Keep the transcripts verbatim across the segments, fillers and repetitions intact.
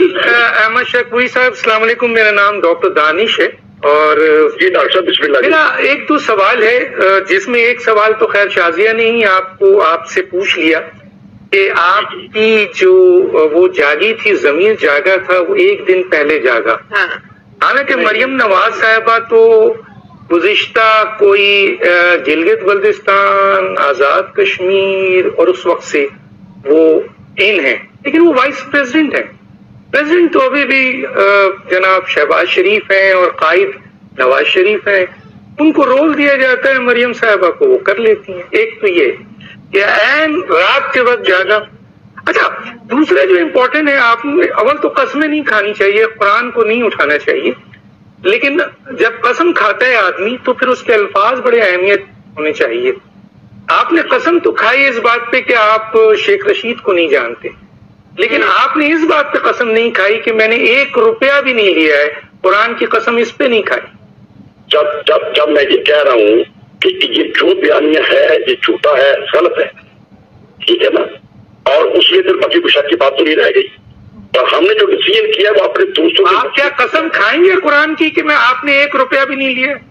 احمد شیخ پوری صاحب السلام علیکم، میرا نام ڈاکٹر دانش ہے اور جی ڈاکٹر صاحب بسم اللہ. میرا ایک دو سوال ہے جس میں ایک سوال تو خیر شازیہ نے ہی آپ کو آپ سے پوچھ لیا کہ آپ کی جو وہ جاگی تھی ضمیر جاگا تھا وہ ایک دن پہلے جاگا. حالانکہ مریم نواز صاحبہ تو گزشتہ کوئی گلگت بلتستان، آزاد کشمیر اور اس وقت سے وہ ان ہیں، لیکن وہ وائس پریزیڈنٹ ہیں. پریزیڈنٹ تو ابھی بھی جناب شہباز شریف ہیں اور قائد نواز شریف ہیں. ان کو رول دیا جاتا ہے، مریم صاحبہ کو وہ کر لیتی ہیں. ایک تو یہ کہ عین رات کے وقت جاگا. اچھا دوسرا جو امپورٹنٹ ہے، آپ اول تو قسمیں نہیں کھانی چاہیے، قرآن کو نہیں اٹھانا چاہیے، لیکن جب قسم کھاتا ہے آدمی تو پھر اس کے الفاظ بڑے اہمیت ہونے چاہیے. آپ نے قسم تو کھائی اس بات پہ کہ آپ شیخ رشید کو نہیں جانتے، لیکن آپ نے اس بات پہ قسم نہیں کھائی کہ میں نے ایک روپیہ بھی نہیں لیا ہے. قرآن کی قسم اس پہ نہیں کھائی. جب جب جب میں یہ کہہ رہا ہوں کہ یہ جو بیانیہ ہے یہ جھوٹا ہے، غلط ہے، ٹھیک ہے نا، اور اس میں پھر باقی کچھ کی بات تو نہیں رہ گئی. اور ہم نے جو ڈیسیژن کیا وہ اپنے دوستوں. آپ کیا قسم کھائیں گے قرآن کی کہ میں آپ نے ایک روپیہ بھی نہیں لیا؟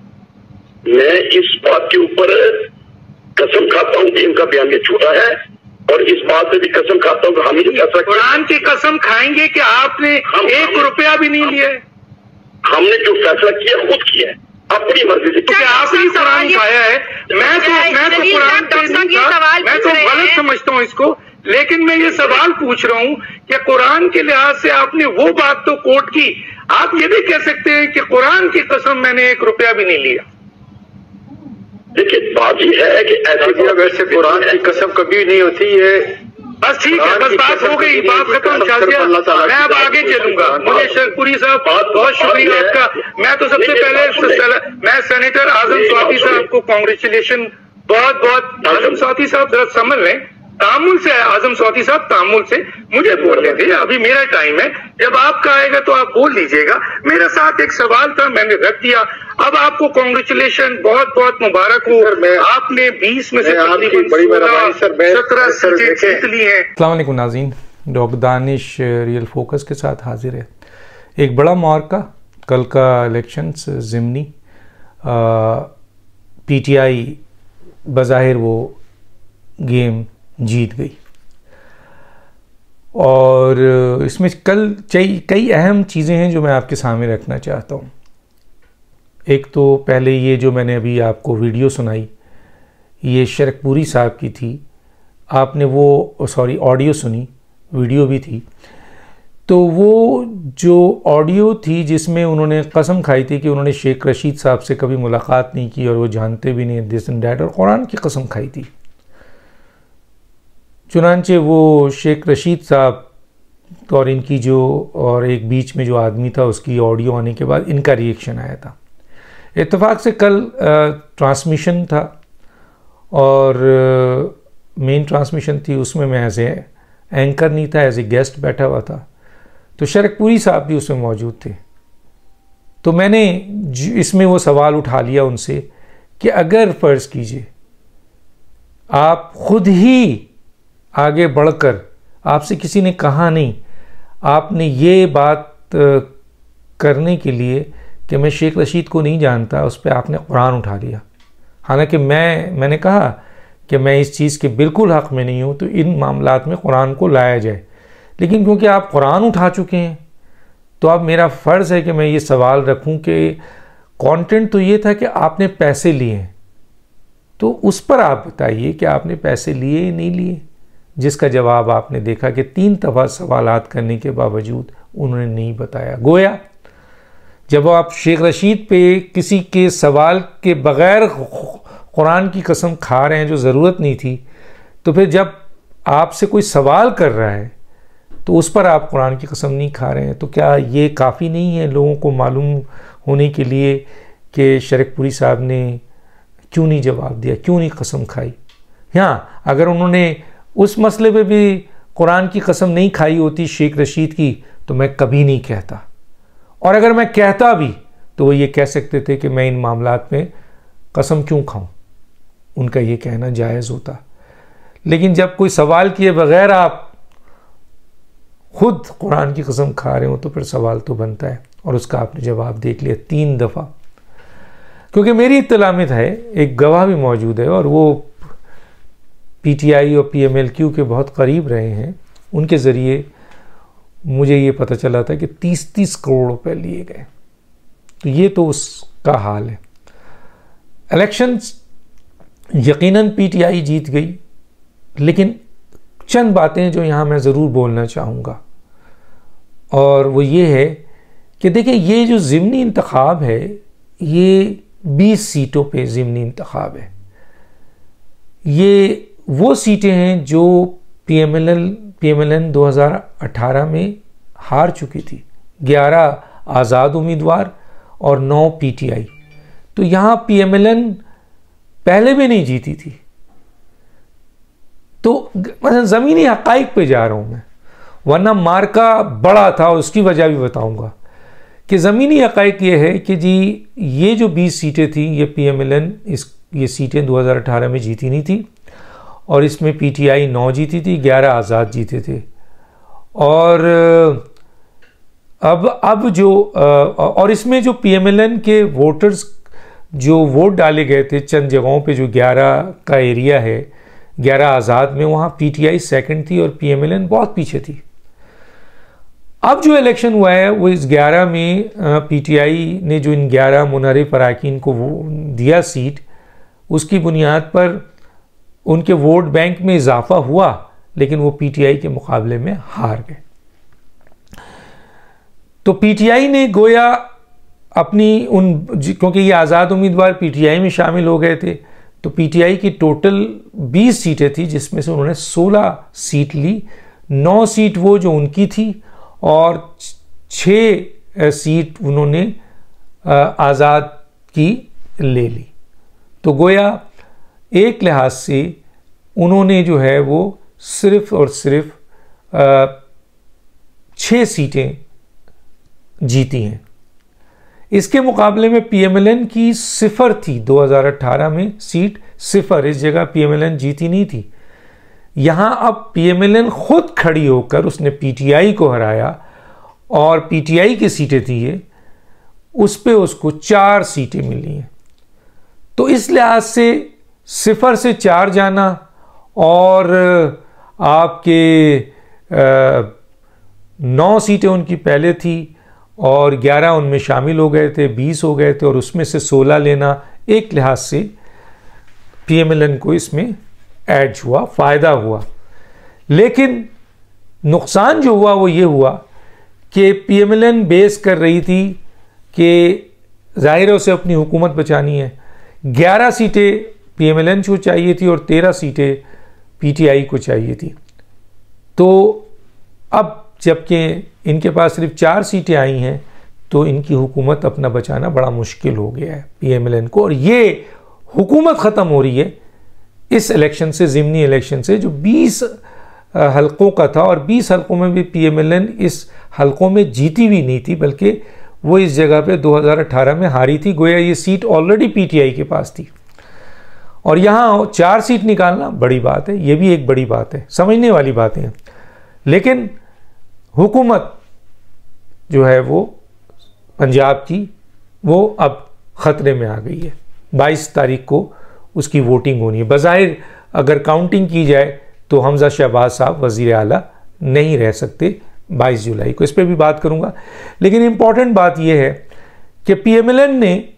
میں اس بات کے اوپر قسم کھاتا ہوں کہ ان کا بیانیہ جھوٹا ہے، اور اس بات سے بھی قسم کھاتا ہوں کہ ہم نے قرآن کی قسم کھائیں گے کہ آپ نے ایک روپیہ بھی نہیں لیا. ہم نے جو فیصلہ کیا خود کیا ہے اپنی مرضی سے. کیونکہ آپ نے قرآن کھایا ہے. میں تو میں تو قرآن میں تو غلط سمجھتا ہوں اس کو، لیکن میں یہ سوال پوچھ رہا ہوں کہ قرآن کے لحاظ سے آپ نے وہ بات تو کوٹ کی. آپ یہ بھی کہہ سکتے ہیں کہ قرآن کی قسم میں نے ایک روپیہ بھی نہیں لیا. دیکھیے بات یہ ہے کہ ایسے ویسے قرآن کی قسم کبھی نہیں ہوتی ہے. بس ٹھیک ہے، بس بات ہو گئی، بات ختم. میں اب آگے چلوں گا. مجھے شیخ پوری صاحب بہت بہت شکریہ آپ کا. میں تو سب سے پہلے میں سینیٹر اعظم سواتی صاحب کو کانگریچولیشن بہت بہت. اعظم سواتی صاحب ذرا سمجھ لیں، تعامل سے اعظم سواتی صاحب تعامل سے مجھے بولنے دیں. ابھی میرا ٹائم ہے، جب آپ کا آئے گا تو آپ بول دیجیے گا. میرا ساتھ ایک سوال تھا، میں نے رکھ دیا. اب آپ کو کانگریچولیشن، بہت بہت مبارک ہو. آپ نے بیس میں سے سترہ سیٹیں جیت لی ہیں. السلام علیکم ناظرین، ڈاکٹر دانش ریئل فوکس کے ساتھ حاضر ہے. ایک بڑا معرکہ کل کا الیکشنز ضمنی. پی ٹی آئی بظاہر وہ گیم جیت گئی، اور اس میں کل کئی اہم چیزیں ہیں جو میں آپ کے سامنے رکھنا چاہتا ہوں. ایک تو پہلے یہ جو میں نے ابھی آپ کو ویڈیو سنائی، یہ شرک پوری صاحب کی تھی. آپ نے وہ سوری آڈیو سنی، ویڈیو بھی تھی. تو وہ جو آڈیو تھی جس میں انہوں نے قسم کھائی تھی کہ انہوں نے شیخ رشید صاحب سے کبھی ملاقات نہیں کی اور وہ جانتے بھی نہیں دس اینڈ دیٹ، اور قرآن کی قسم کھائی تھی. چنانچہ وہ شیخ رشید صاحب اور ان کی جو اور ایک بیچ میں جو آدمی تھا اس کی آڈیو آنے کے بعد ان کا ریئیکشن آیا تھا. اتفاق سے کل ٹرانسمیشن تھا اور مین ٹرانسمیشن تھی، اس میں میں ایز اے اینکر نہیں تھا، ایز اے گیسٹ بیٹھا ہوا تھا. تو شرک پوری صاحب بھی اس میں موجود تھے. تو میں نے اس میں وہ سوال اٹھا لیا ان سے کہ اگر فرض کیجئے آپ خود ہی آگے بڑھ کر، آپ سے کسی نے کہا نہیں، آپ نے یہ بات کرنے کے لیے کہ میں شیخ رشید کو نہیں جانتا، اس پہ آپ نے قرآن اٹھا لیا. حالانکہ میں میں نے کہا کہ میں اس چیز کے بالکل حق میں نہیں ہوں تو ان معاملات میں قرآن کو لایا جائے، لیکن کیونکہ آپ قرآن اٹھا چکے ہیں تو اب میرا فرض ہے کہ میں یہ سوال رکھوں کہ کانٹینٹ تو یہ تھا کہ آپ نے پیسے لیے ہیں، تو اس پر آپ بتائیے کہ آپ نے پیسے لیے یا نہیں لیے. جس کا جواب آپ نے دیکھا کہ تین دفعہ سوالات کرنے کے باوجود انہوں نے نہیں بتایا. گویا جب آپ شیخ رشید پہ کسی کے سوال کے بغیر قرآن کی قسم کھا رہے ہیں جو ضرورت نہیں تھی، تو پھر جب آپ سے کوئی سوال کر رہا ہے تو اس پر آپ قرآن کی قسم نہیں کھا رہے ہیں. تو کیا یہ کافی نہیں ہے لوگوں کو معلوم ہونے کے لیے کہ شرک پوری صاحب نے کیوں نہیں جواب دیا، کیوں نہیں قسم کھائی؟ ہاں، اگر انہوں نے اس مسئلے پہ بھی قرآن کی قسم نہیں کھائی ہوتی شیخ رشید کی تو میں کبھی نہیں کہتا، اور اگر میں کہتا بھی تو وہ یہ کہہ سکتے تھے کہ میں ان معاملات میں قسم کیوں کھاؤں، ان کا یہ کہنا جائز ہوتا. لیکن جب کوئی سوال کیے بغیر آپ خود قرآن کی قسم کھا رہے ہوں تو پھر سوال تو بنتا ہے، اور اس کا آپ نے جواب دیکھ لیا تین دفعہ. کیونکہ میری اطلاع میں ہے ایک گواہ بھی موجود ہے، اور وہ پی ٹی آئی اور پی ایم ایل کیو کے بہت قریب رہے ہیں. ان کے ذریعے مجھے یہ پتہ چلا تھا کہ تیس تیس کروڑ روپے لیے گئے. تو یہ تو اس کا حال ہے. الیکشنز یقیناً پی ٹی آئی جیت گئی، لیکن چند باتیں جو یہاں میں ضرور بولنا چاہوں گا، اور وہ یہ ہے کہ دیکھیں یہ جو ضمنی انتخاب ہے یہ بیس سیٹوں پہ ضمنی انتخاب ہے. یہ وہ سیٹیں ہیں جو P M L L P M L N دو ہزار اٹھارہ میں ہار چکی تھی، گیارہ آزاد امیدوار اور نو پی ٹی آئی. تو یہاں پی ایم ایل این پہلے بھی نہیں جیتی تھی. تو مثلا زمینی حقائق پہ جا رہا ہوں میں، ورنہ مارکا بڑا تھا، اس کی وجہ بھی بتاؤں گا کہ زمینی حقائق یہ ہے کہ جی یہ جو بیس سیٹیں تھیں یہ پی ایم ایل این اس یہ سیٹیں دو ہزار اٹھارہ میں جیتی نہیں تھی، اور اس میں پی ٹی آئی نو جیتی تھی، گیارہ آزاد جیتے تھے. اور اب اب جو اور اس میں جو پی ایم ایل این کے ووٹرز جو ووٹ ڈالے گئے تھے چند جگہوں پہ، جو گیارہ کا ایریا ہے، گیارہ آزاد میں، وہاں پی ٹی آئی سیکنڈ تھی اور پی ایم ایل این بہت پیچھے تھی. اب جو الیکشن ہوا ہے وہ اس گیارہ میں پی ٹی آئی نے جو ان گیارہ منحرف اراکین کو دیا سیٹ، اس کی بنیاد پر ان کے ووٹ بینک میں اضافہ ہوا، لیکن وہ پی ٹی آئی کے مقابلے میں ہار گئے. تو پی ٹی آئی نے گویا اپنی ان کیونکہ یہ آزاد امیدوار پی ٹی آئی میں شامل ہو گئے تھے، تو پی ٹی آئی کی ٹوٹل بیس سیٹیں تھیں، جس میں سے انہوں نے سولہ سیٹ لی. نو سیٹ وہ جو ان کی تھی اور چھ سیٹ انہوں نے آزاد کی لے لی. تو گویا ایک لحاظ سے انہوں نے جو ہے وہ صرف اور صرف چھ سیٹیں جیتی ہیں. اس کے مقابلے میں پی ایم ایل این کی صفر تھی، دو ہزار اٹھارہ میں سیٹ صفر، اس جگہ پی ایم ایل این جیتی نہیں تھی. یہاں اب پی ایم ایل این خود کھڑی ہو کر اس نے پی ٹی آئی کو ہرایا، اور پی ٹی آئی کی سیٹیں تھیں یہ، اس پہ اس کو چار سیٹیں ملی ہیں. تو اس لحاظ سے صفر سے چار جانا، اور آپ کے نو سیٹیں ان کی پہلے تھی اور گیارہ ان میں شامل ہو گئے تھے، بیس ہو گئے تھے، اور اس میں سے سولہ لینا ایک لحاظ سے پی ایم ایل این کو اس میں ایڈ ہوا، فائدہ ہوا. لیکن نقصان جو ہوا وہ یہ ہوا کہ پی ایم ایل این بیس کر رہی تھی کہ ظاہر ہے اسے اپنی حکومت بچانی ہے. گیارہ سیٹیں پی ایم ایل این کو چاہیے تھی اور تیرہ سیٹیں پی ٹی آئی کو چاہیے تھی. تو اب جبکہ ان کے پاس صرف چار سیٹیں آئی ہیں تو ان کی حکومت اپنا بچانا بڑا مشکل ہو گیا ہے پی ایم ایل این کو. اور یہ حکومت ختم ہو رہی ہے اس الیکشن سے، ضمنی الیکشن سے، جو بیس حلقوں کا تھا، اور بیس حلقوں میں بھی پی ایم ایل این اس حلقوں میں جیتی بھی نہیں تھی، بلکہ وہ اس جگہ پہ دو ہزار اٹھارہ میں ہاری تھی. گویا یہ seat already P T I کے پاس تھی، اور یہاں چار سیٹ نکالنا بڑی بات ہے. یہ بھی ایک بڑی بات ہے، سمجھنے والی باتیں ہیں. لیکن حکومت جو ہے وہ پنجاب کی وہ اب خطرے میں آ گئی ہے. بائیس تاریخ کو اس کی ووٹنگ ہونی ہے. بظاہر اگر کاؤنٹنگ کی جائے تو حمزہ شہباز صاحب وزیر اعلیٰ نہیں رہ سکتے بائیس جولائی کو. اس پہ بھی بات کروں گا. لیکن امپورٹنٹ بات یہ ہے کہ پی ایم ایل این نے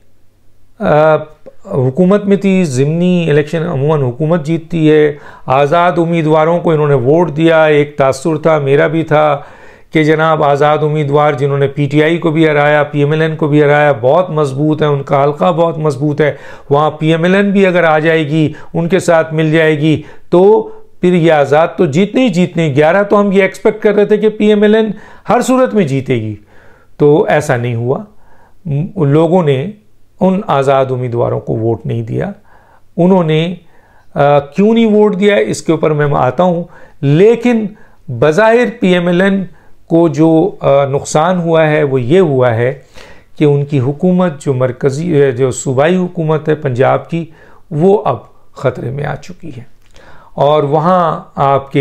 حکومت میں تھی، ضمنی الیکشن عموماً حکومت جیتتی ہے. آزاد امیدواروں کو انہوں نے ووٹ دیا. ایک تاثر تھا، میرا بھی تھا، کہ جناب آزاد امیدوار جنہوں نے پی ٹی آئی کو بھی ہرایا، پی ایم ایل این کو بھی ہرایا، بہت مضبوط ہے، ان کا حلقہ بہت مضبوط ہے. وہاں پی ایم ایل این بھی اگر آ جائے گی، ان کے ساتھ مل جائے گی، تو پھر یہ آزاد تو جیتنے ہی جیتنے. گیارہ تو ہم یہ ایکسپیکٹ کر رہے تھے کہ پی ایم ایل این ہر صورت میں جیتے گی. تو ایسا نہیں ہوا. لوگوں نے ان آزاد امیدواروں کو ووٹ نہیں دیا. انہوں نے کیوں نہیں ووٹ دیا اس کے اوپر میں آتا ہوں. لیکن بظاہر پی ایم ایل این کو جو نقصان ہوا ہے وہ یہ ہوا ہے کہ ان کی حکومت جو مرکزی جو صوبائی حکومت ہے پنجاب کی، وہ اب خطرے میں آ چکی ہے. اور وہاں آپ کے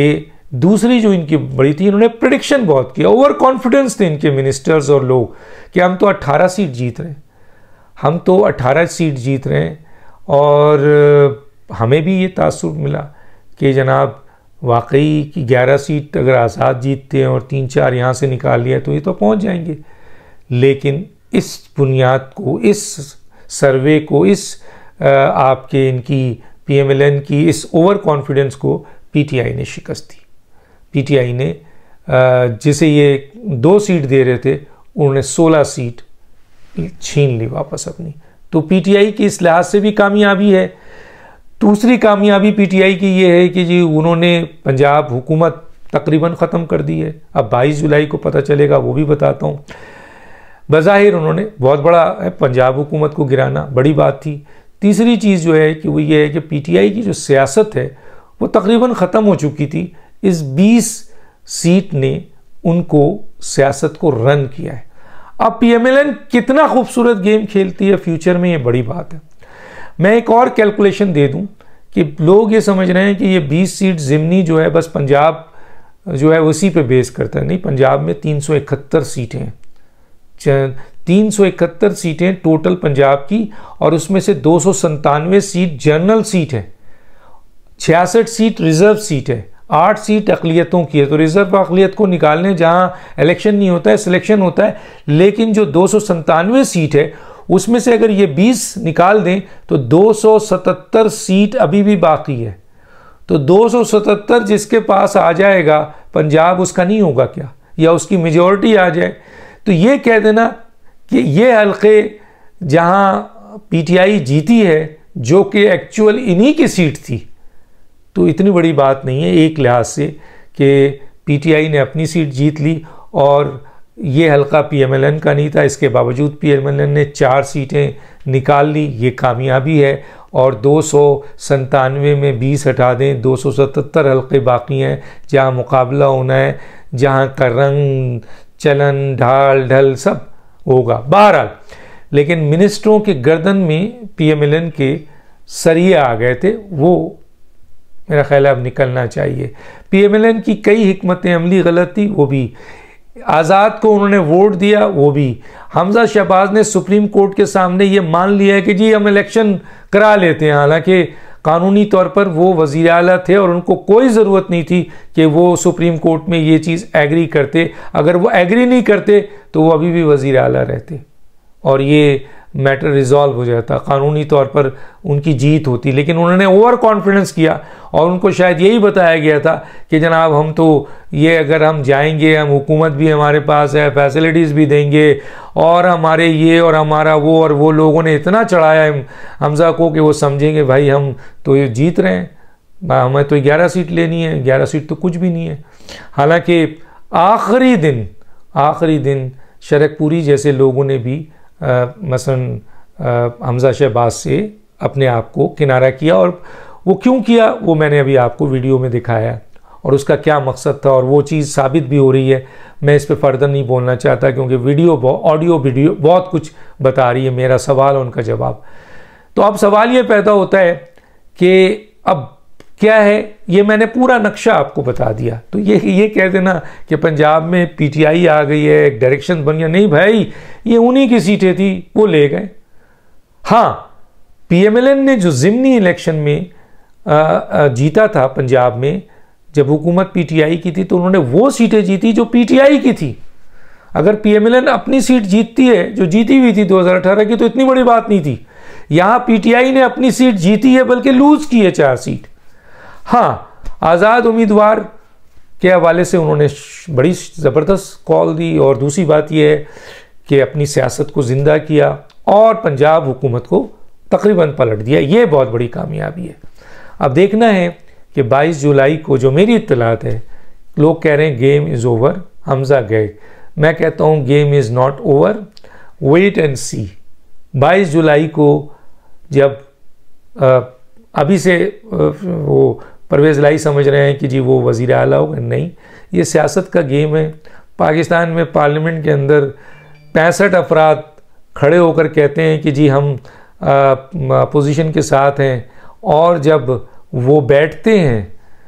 دوسری جو ان کی بڑی تھی، انہوں نے پریڈکشن بہت کیا، اوور کانفیڈنس تھے ان کے منسٹرز اور لوگ کہ ہم تو اٹھارہ سیٹ جیت رہے ہیں، ہم تو اٹھارہ سیٹ جیت رہے ہیں، اور ہمیں بھی یہ تاثر ملا کہ جناب واقعی کی گیارہ سیٹ اگر آزاد جیتتے ہیں اور تین چار یہاں سے نکال لیا تو یہ تو پہنچ جائیں گے. لیکن اس بنیاد کو، اس سروے کو، اس آپ کے ان کی پی ایم ایل این کی اس اوور کانفیڈنس کو پی ٹی آئی نے شکست دی. پی ٹی آئی نے جسے یہ دو سیٹ دے رہے تھے انہوں نے سولہ سیٹ چھین لی واپس اپنی. تو پی ٹی آئی کی اس لحاظ سے بھی کامیابی ہے. دوسری کامیابی پی ٹی آئی کی یہ ہے کہ جی انہوں نے پنجاب حکومت تقریباً ختم کر دی ہے. اب بائیس جولائی کو پتہ چلے گا، وہ بھی بتاتا ہوں. بظاہر انہوں نے بہت بڑا ہے، پنجاب حکومت کو گرانا بڑی بات تھی. تیسری چیز جو ہے کہ وہ یہ ہے کہ پی ٹی آئی کی جو سیاست ہے وہ تقریباً ختم ہو چکی تھی. اس بیس سیٹ نے ان کو سیاست کو رن کیا ہے. اب پی ایم ایل این کتنا خوبصورت گیم کھیلتی ہے فیوچر میں، یہ بڑی بات ہے. میں ایک اور کیلکولیشن دے دوں کہ لوگ یہ سمجھ رہے ہیں کہ یہ بیس سیٹ ضمنی جو ہے بس پنجاب جو ہے اسی پہ بیس کرتا ہے. نہیں، پنجاب میں تین سو اکہتر سیٹیں ہیں، تین سو اکہتر سیٹیں ٹوٹل پنجاب کی، اور اس میں سے دو سو ستانوے سیٹ جنرل سیٹ ہے، چھیاسٹھ سیٹ ریزرو سیٹ ہے، آٹھ سیٹ اقلیتوں کی ہے. تو ریزرو اقلیت کو نکالنے جہاں الیکشن نہیں ہوتا ہے، سلیکشن ہوتا ہے. لیکن جو دو سو ستانوے سیٹ ہے اس میں سے اگر یہ بیس نکال دیں تو دو سو ستتر سیٹ ابھی بھی باقی ہے. تو دو سو ستتر جس کے پاس آ جائے گا پنجاب، اس کا نہیں ہوگا کیا، یا اس کی میجورٹی آ جائے. تو یہ کہہ دینا کہ یہ حلقے جہاں پی ٹی آئی جیتی ہے جو کہ ایکچول انہی کی سیٹ تھی، تو اتنی بڑی بات نہیں ہے ایک لحاظ سے کہ پی ٹی آئی نے اپنی سیٹ جیت لی اور یہ حلقہ پی ایم ایل این کا نہیں تھا. اس کے باوجود پی ایم ایل این نے چار سیٹیں نکال لی، یہ کامیابی ہے. اور دو سو ستانوے میں بیس ہٹا دیں، دو سو ستتر حلقے باقی ہیں جہاں مقابلہ ہونا ہے، جہاں کا رنگ چلن ڈھال ڈھل سب ہوگا. بہرحال لیکن منسٹروں کے گردن میں پی ایم ایل این کے سریے آ گئے تھے، وہ میرا خیال ہے اب نکلنا چاہیے. پی ایم ایل این کی کئی حکمت عملی غلط تھی، وہ بھی. آزاد کو انہوں نے ووٹ دیا، وہ بھی. حمزہ شہباز نے سپریم کورٹ کے سامنے یہ مان لیا ہے کہ جی ہم الیکشن کرا لیتے ہیں، حالانکہ قانونی طور پر وہ وزیر اعلیٰ تھے اور ان کو کوئی ضرورت نہیں تھی کہ وہ سپریم کورٹ میں یہ چیز ایگری کرتے. اگر وہ ایگری نہیں کرتے تو وہ ابھی بھی وزیر اعلیٰ رہتے اور یہ میٹر ریزالو ہو جاتا، قانونی طور پر ان کی جیت ہوتی. لیکن انہوں نے اوور کانفیڈنس کیا اور ان کو شاید یہی بتایا گیا تھا کہ جناب ہم تو یہ اگر ہم جائیں گے، ہم حکومت بھی ہمارے پاس ہے، فیسلٹیز بھی دیں گے، اور ہمارے یہ اور ہمارا وہ. اور وہ لوگوں نے اتنا چڑھایا ہے حمزہ کو کہ وہ سمجھیں گے بھائی ہم تو یہ جیت رہے ہیں، ہمیں تو گیارہ سیٹ لینی ہے، گیارہ سیٹ تو کچھ بھی نہیں ہے. حالانکہ آخری دن آخری دن شرک پوری جیسے لوگوں نے بھی مثلا حمزہ شہباز سے اپنے آپ کو کنارہ کیا. اور وہ کیوں کیا وہ میں نے ابھی آپ کو ویڈیو میں دکھایا، اور اس کا کیا مقصد تھا، اور وہ چیز ثابت بھی ہو رہی ہے. میں اس پہ فردر نہیں بولنا چاہتا کیونکہ ویڈیو آڈیو ویڈیو بہت کچھ بتا رہی ہے. میرا سوال اور ان کا جواب. تو اب سوال یہ پیدا ہوتا ہے کہ اب کیا ہے، یہ میں نے پورا نقشہ آپ کو بتا دیا. تو یہ یہ کہہ دینا کہ پنجاب میں پی ٹی آئی آ گئی ہے، ایک ڈائریکشن بن گیا، نہیں بھائی، یہ انہی کی سیٹیں تھی، وہ لے گئے. ہاں، پی ایم ایل این نے جو ضمنی الیکشن میں جیتا تھا پنجاب میں، جب حکومت پی ٹی آئی کی تھی تو انہوں نے وہ سیٹیں جیتی جو پی ٹی آئی کی تھی. اگر پی ایم ایل این اپنی سیٹ جیتتی ہے جو جیتی ہوئی تھی دو ہزار اٹھارہ کی تو اتنی بڑی بات نہیں تھی. یہاں پی ٹی آئی نے اپنی سیٹ جیتی ہے بلکہ لوز کی ہے چار سیٹ. ہاں، آزاد امیدوار کے حوالے سے انہوں نے بڑی زبردست کال دی، اور دوسری بات یہ ہے کہ اپنی سیاست کو زندہ کیا اور پنجاب حکومت کو تقریباً پلٹ دیا. یہ بہت بڑی کامیابی ہے. اب دیکھنا ہے کہ بائیس جولائی کو جو میری اطلاعات ہے، لوگ کہہ رہے ہیں گیم از اوور، حمزہ گئے. میں کہتا ہوں game is not over, wait and see. بائیس جولائی کو جب ابھی سے وہ پرویز لائی سمجھ رہے ہیں کہ جی وہ وزیر اعلیٰ ہوگا، نہیں، یہ سیاست کا گیم ہے. پاکستان میں پارلیمنٹ کے اندر پینسٹھ افراد کھڑے ہو کر کہتے ہیں کہ جی ہم اپوزیشن کے ساتھ ہیں، اور جب وہ بیٹھتے ہیں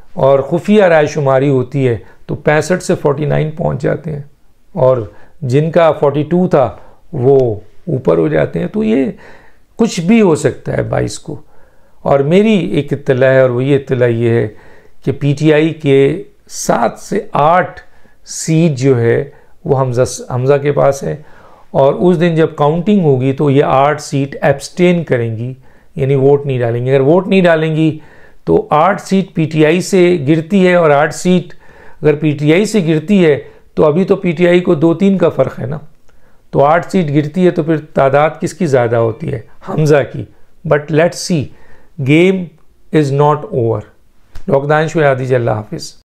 اور خفیہ رائے شماری ہوتی ہے تو پینسٹھ سے فورٹی نائن پہنچ جاتے ہیں، اور جن کا فورٹی ٹو تھا وہ اوپر ہو جاتے ہیں. تو یہ کچھ بھی ہو سکتا ہے بائیس کو. اور میری ایک اطلاع ہے، اور وہ یہ اطلاع یہ ہے کہ پی ٹی آئی کے سات سے آٹھ سیٹ جو ہے وہ حمزہ حمزہ کے پاس ہے، اور اس دن جب کاؤنٹنگ ہوگی تو یہ آٹھ سیٹ ایبسٹین کریں گی، یعنی ووٹ نہیں ڈالیں گی. اگر ووٹ نہیں ڈالیں گی تو آٹھ سیٹ پی ٹی آئی سے گرتی ہے، اور آٹھ سیٹ اگر پی ٹی آئی سے گرتی ہے تو ابھی تو پی ٹی آئی کو دو تین کا فرق ہے نا، تو آٹھ سیٹ گرتی ہے تو پھر تعداد کس کی زیادہ ہوتی ہے؟ حمزہ کی. But let see, game is not over. Doctor Danish اللہ حافظ.